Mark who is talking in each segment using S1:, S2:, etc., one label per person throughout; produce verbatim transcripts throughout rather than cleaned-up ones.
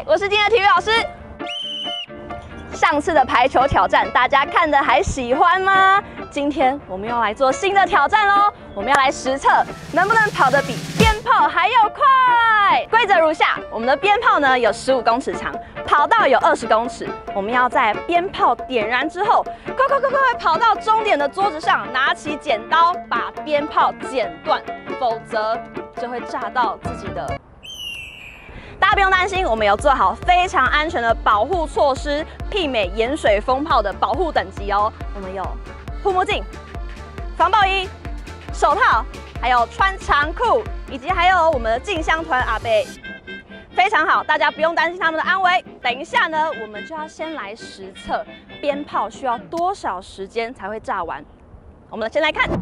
S1: 我是今天的体育老师。上次的排球挑战，大家看得还喜欢吗？今天我们要来做新的挑战喽！我们要来实测能不能跑得比鞭炮还要快。规则如下：我们的鞭炮呢有十五公尺长，跑道有二十公尺。我们要在鞭炮点燃之后，快快快快快跑到终点的桌子上，拿起剪刀把鞭炮剪断，否则就会炸到自己的。 大家不用担心，我们有做好非常安全的保护措施，媲美盐水风炮的保护等级哦。我们有护目镜、防爆衣、手套，还有穿长裤，以及还有我们的进香团阿伯，非常好，大家不用担心他们的安危。等一下呢，我们就要先来实测鞭炮需要多少时间才会炸完。我们先来看。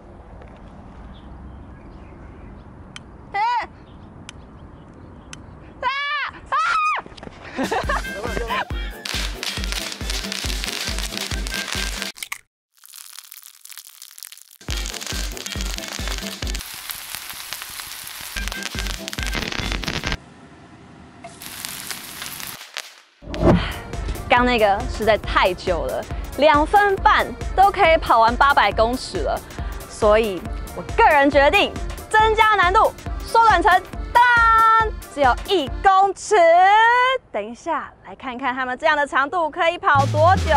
S1: 刚那个实在太久了，两分半都可以跑完八百公尺了，所以我个人决定增加难度，缩短成当只有一公尺。等一下来看看他们这样的长度可以跑多久。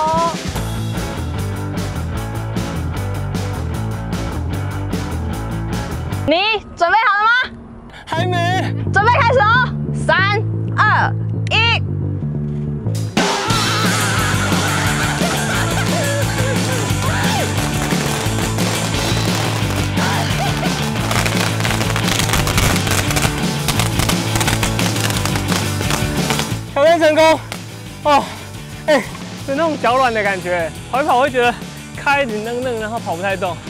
S1: 你准备好了吗？
S2: 还没。
S1: 准备开始哦！三、二、一。
S2: 挑战成功！哦，哎、欸，有那种脚软的感觉，跑一跑会觉得开一直愣愣，然后跑不太动。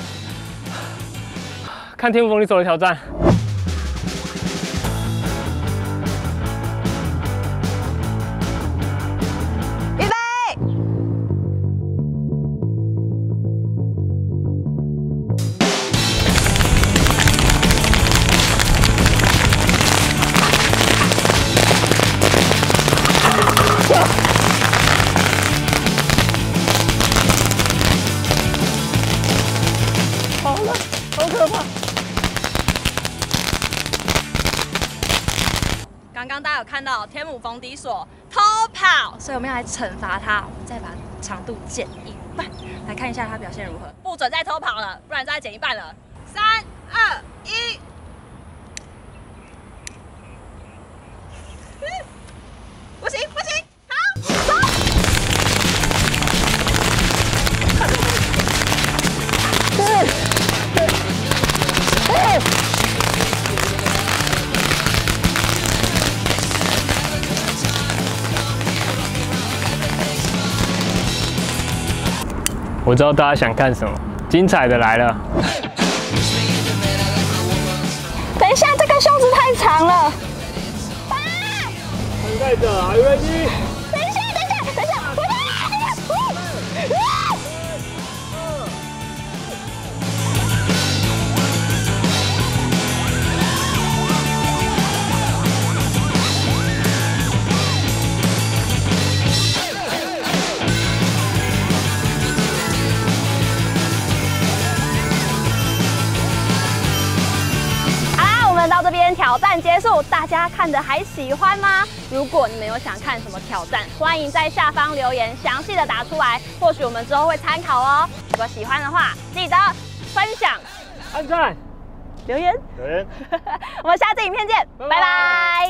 S2: 看天赋风力手的挑战。 好了，好可怕！
S1: 刚刚大家有看到天母冯迪所偷跑，所以我们要来惩罚他，我们再把长度减一半，来看一下他表现如何。不准再偷跑了，不然再减一半了。三、二、一。不行，不行，好，走。
S2: 我知道大家想看什么，精彩的来了！
S1: 等一下，这个袖子太长了。啊！
S2: 参赛者 ，Are you ready？
S1: 等一下，等一下，等一下，我的！到这边挑战结束，大家看得还喜欢吗？如果你们有想看什么挑战，欢迎在下方留言，详细的打出来，或许我们之后会参考哦。如果喜欢的话，记得分享、
S2: 按赞、
S1: 留言。
S2: 留言。
S1: 我们下次影片见，拜拜。